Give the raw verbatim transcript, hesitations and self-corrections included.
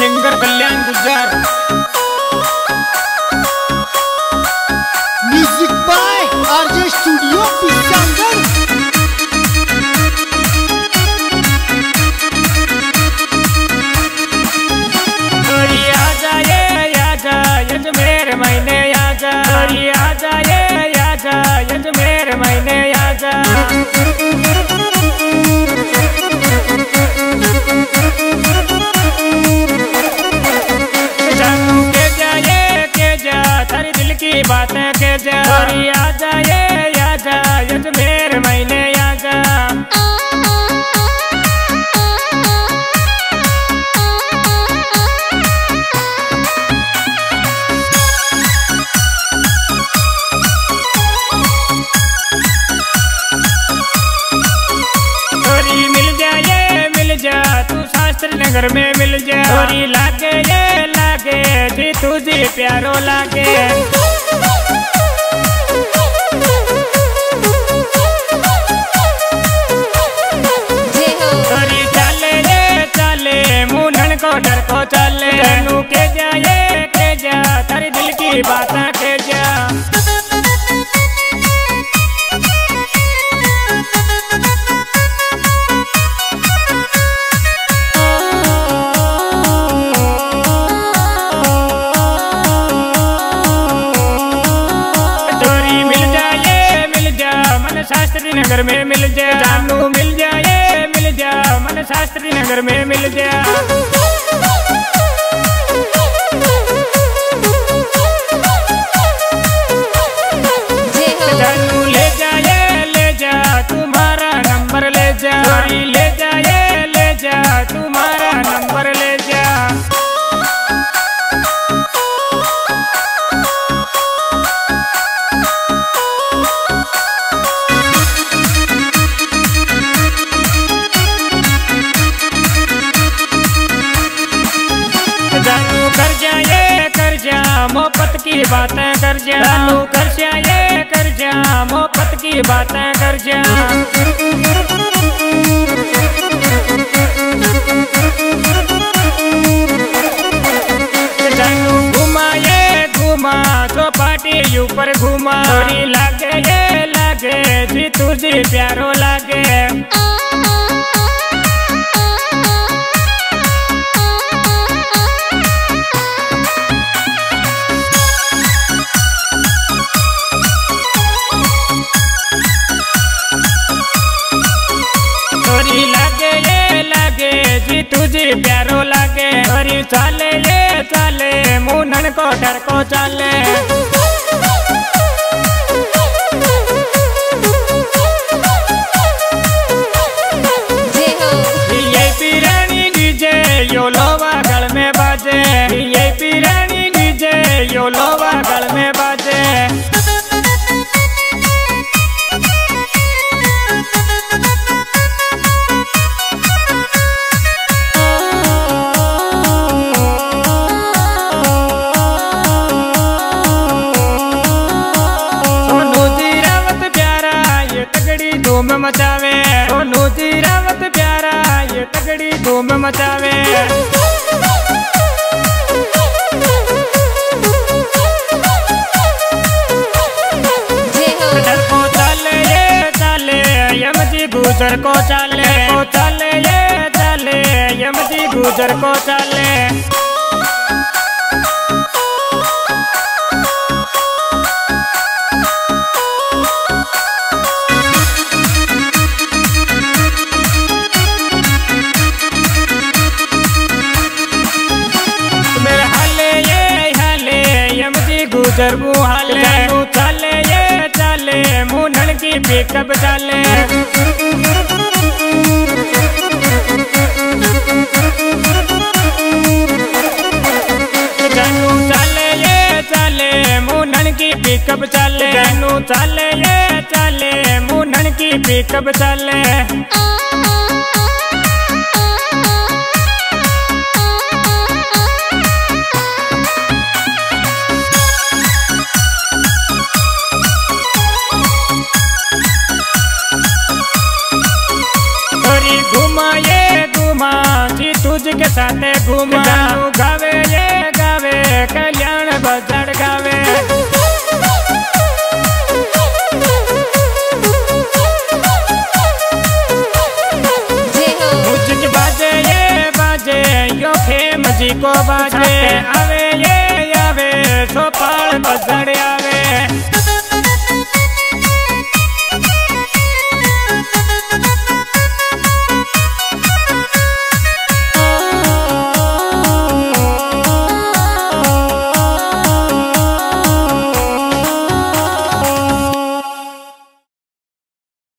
Singer Kalyan Gujjar. Music by RJ studio Pishangar. आजा ये आजा यजमेर महीने आजा, आजा ये आजा यजमेर महीने आजा। जानू के जा ये के जा थारी दिल की बातें के जा। आजा ये आजा यजमेर महीने आजा। तू शास्त्री नगर में मिल जा, थोड़ी लागे ये लागे जी तुझे प्यारो लागे। थोड़ी चले ये चले मुंडन को डर को चले। तू के जा ये के जा थारी दिल की बात के जा। शास्त्री नगर में मिल जा, जानू मिल जाए मिल जा मन शास्त्री नगर में मिल जा। जानू ले जाए ले जा तुम्हारा नंबर ले जा, ले जाए ले जा तुम्हारा नंबर ले जा। जानू कर जाए कर जा मोहब्बत की बातें कर जा। जानू कर जाए कर जा मोहब्बत की बातें कर जा। जानू घुमाए घुमा चौपाटी ऊपर घुमा। थोड़ी लागे ये लागे जी तुझे प्यारो लागे। लागे ये लागे जी तुझे प्यारो लागे। अरे चाले ये चाले मुंडन को डर को चाले। ये पीरानी डीजे यो लोवा गल में बाजे। ये पीरानी डीजे यो लोवा गल में बाजे। धूम मचावे सोनू जी रावत प्यारा ये तगड़ी धूम मचावे। डर को चाले ये चाले यम जी गुजर को चाले को चाले ये चाले यम जी गुजर को चाले। गुजर मुहाले चाले ये चाले मुंडन की पिकअप चाले। जानू चाले ये चाले मुंडन की पिकअप चाले। जानू चाले ये चाले मुंडन की पिकअप चाले। के साथ घूमा गावे ये गावे कल्याण बजड़ गावे। मुझे बाजे ये बाजे यो खेम जी को बाजे आवे ये आवे सोपाल बजड़